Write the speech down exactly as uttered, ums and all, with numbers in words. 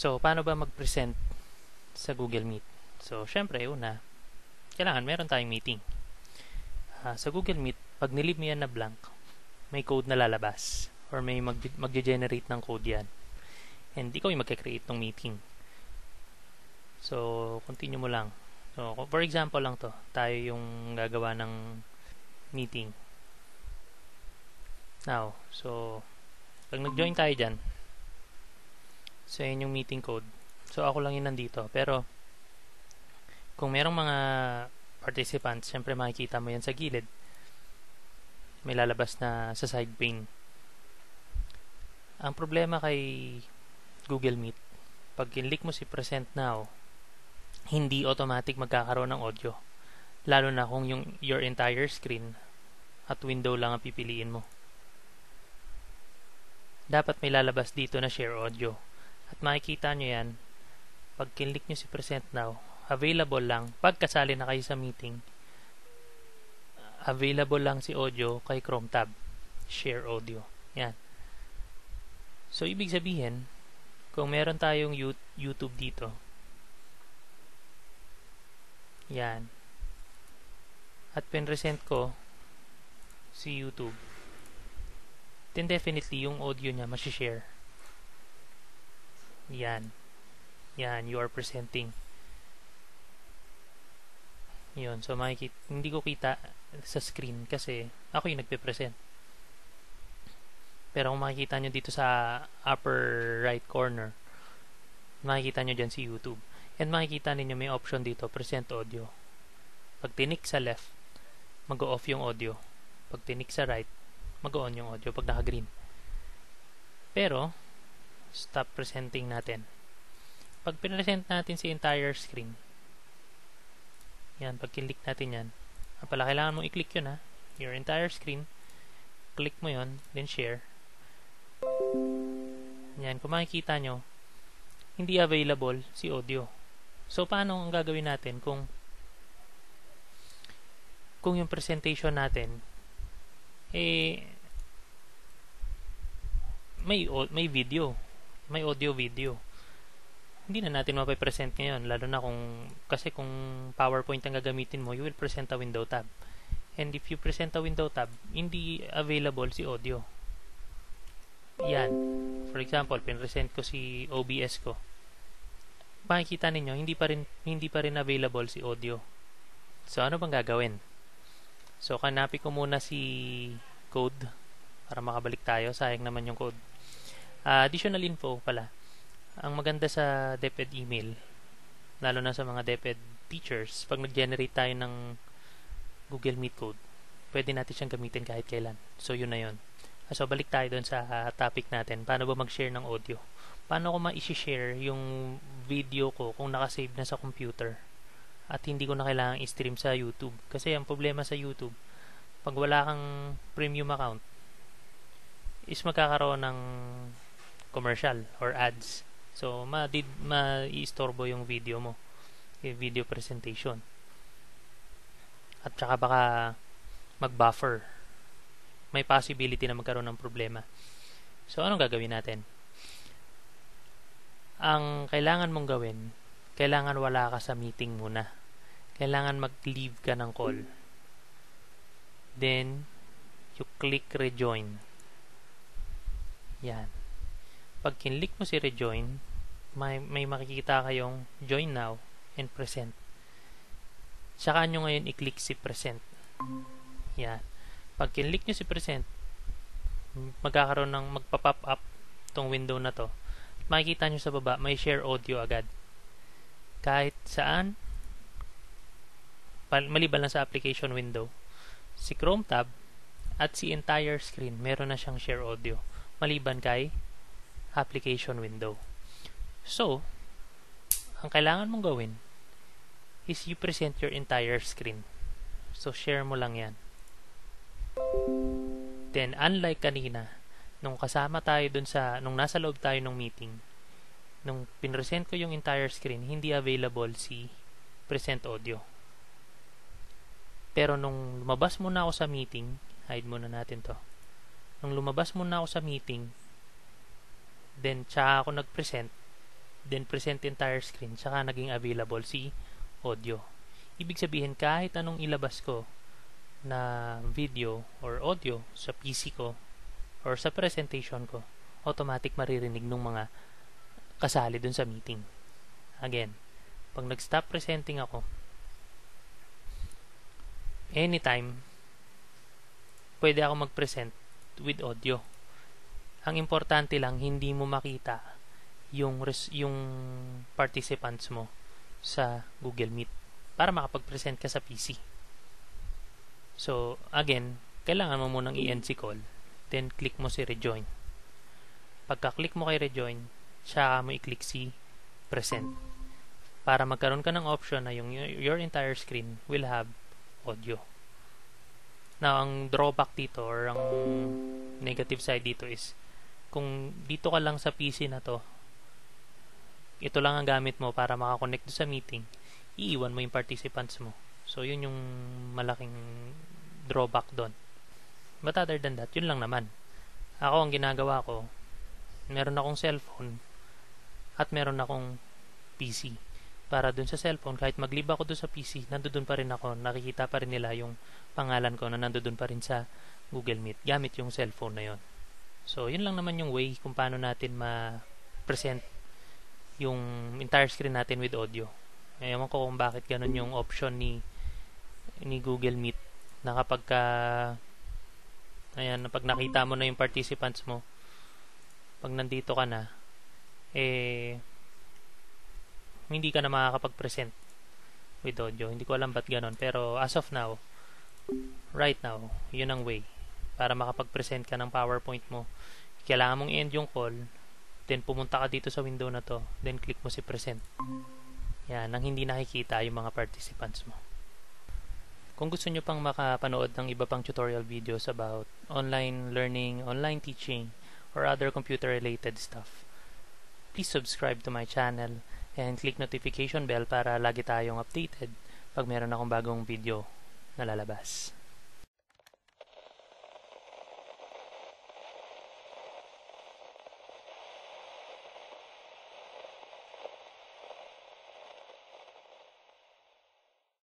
So, paano ba mag-present sa Google Meet? So, syempre, una, kailangan meron tayong meeting. Uh, sa Google Meet, pag nilib mo yan na blank, may code na lalabas or may mag- mag-generate ng code yan. And ikaw yung mag-create ng meeting. So, continue mo lang. So, for example lang to, tayo yung gagawa ng meeting. Now, so, pag nag-join tayo dyan, so yun yung meeting code. So, ako lang yun nandito. Pero, kung merong mga participants, syempre makikita mo yan sa gilid. May lalabas na sa side pane. Ang problema kay Google Meet, pag kinlik mo si Present Now, hindi automatic magkakaroon ng audio. Lalo na kung yung your entire screen at window lang ang pipiliin mo. Dapat may lalabas dito na share audio. At makikita nyo yan, pag kinlik nyo si Present Now, available lang, pag kasali na kayo sa meeting, available lang si audio kay Chrome tab. Share audio. Yan. So, ibig sabihin, kung meron tayong YouTube dito, yan, at pinresent ko si YouTube, then definitely yung audio niya masishare. Yan. Yan, you are presenting. Yun, so makikita, hindi ko kita sa screen kasi ako yung nagpe-present. Pero kung makikita nyo dito sa upper right corner, makikita nyo dyan si YouTube. And makikita ninyo may option dito, present audio. Pag tinik sa left, mag-off yung audio. Pag tinik sa right, mag-on yung audio pag naka-green. Pero, stop presenting natin. Pag pinresent natin si entire screen, yan, pag kinlik natin yan, pala kailangan mong i-click yun ha, your entire screen, click mo yun, then share. Yan, kung makikita nyo, hindi available si audio. So, paano ang gagawin natin kung kung yung presentation natin eh may may video, may audio video. Hindi na natin mape-present ngayon, lalo na kung kasi kung PowerPoint ang gagamitin mo, you will present a window tab. And if you present a window tab, hindi available si audio. Yan. For example, pinresent ko si O B S ko. Makikita ninyo, hindi pa rin hindi pa rin available si audio. So, ano bang gagawin? So, hanapin ko muna si code para makabalik tayo. Sayang naman yung code. Uh, additional info pala. Ang maganda sa DepEd email, lalo na sa mga DepEd teachers, pag nag-generate tayo ng Google Meet code, pwede natin siyang gamitin kahit kailan. So, yun na yun. So, balik tayo dun sa uh, topic natin. Paano ba mag-share ng audio? Paano ko ma-share yung video ko kung nakasave na sa computer at hindi ko na kailangang i-stream sa YouTube? Kasi ang problema sa YouTube, pag wala kang premium account, is magkakaroon ng commercial or ads. So, ma-i-istorbo yung video mo, yung video presentation. At saka baka mag-buffer. May possibility na magkaroon ng problema. So, anong gagawin natin? Ang kailangan mong gawin, kailangan wala ka sa meeting muna. Kailangan mag-leave ka ng call. Then, you click rejoin. Yan. Pag kinlik mo si rejoin, may, may makikita kayong join now and present. Saka nyo ngayon i-click si present. Yan. Pag kinlik nyo si present, magkakaroon ng magpa-pop up tong window na to. Makikita nyo sa baba, may share audio agad. Kahit saan, maliban lang sa application window, si Chrome tab at si entire screen, meron na siyang share audio. Maliban kay application window. So, ang kailangan mong gawin is you present your entire screen. So, share mo lang yan. Then, unlike kanina, nung kasama tayo dun sa, nung nasa loob tayo ng meeting, nung pinresent ko yung entire screen, hindi available si present audio. Pero nung lumabas muna ako sa meeting, hide muna natin to. Nung lumabas muna ako sa meeting, then tsaka ako nag-present, then present entire screen, saka naging available si audio. Ibig sabihin, kahit anong ilabas ko na video or audio sa P C ko or sa presentation ko, automatic maririnig ng mga kasali dun sa meeting. Again, pag nag-stop presenting ako, anytime, pwede ako mag-present with audio. Ang importante lang, hindi mo makita yung, res- yung participants mo sa Google Meet para makapag-present ka sa P C. So, again, kailangan mo munang i-end si call, then click mo si rejoin. Pagka-click mo kay rejoin, saka mo i-click si present para magkaroon ka ng option na yung your entire screen will have audio. Now, ang drawback dito or ang negative side dito is kung dito ka lang sa P C na to, ito lang ang gamit mo para makakonect sa meeting, iiwan mo yung participants mo. So, yun yung malaking drawback doon. But other than that, yun lang naman. Ako, ang ginagawa ko, meron akong cellphone at meron akong P C. Para dun sa cellphone, kahit mag-leave ako dun sa P C, nandoon pa rin ako, nakikita pa rin nila yung pangalan ko na nandoon pa rin sa Google Meet, gamit yung cellphone na yon. So, yun lang naman yung way kung paano natin ma-present yung entire screen natin with audio. Ewan ko kung bakit ganun yung option ni ni Google Meet na kapag ka ayan, pag nakita mo na yung participants mo, pag nandito ka na, eh hindi ka na makakapag-present with audio. Hindi ko alam ba't ganon. Pero as of now, right now, yun ang way para makapag-present ka ng PowerPoint mo. Kailangan mong i-end yung call, then pumunta ka dito sa window na to, then click mo si present. Yan, nang hindi nakikita yung mga participants mo. Kung gusto nyo pang makapanood ng iba pang tutorial videos about online learning, online teaching, or other computer-related stuff, please subscribe to my channel and click notification bell para lagi tayong updated pag meron akong bagong video na lalabas.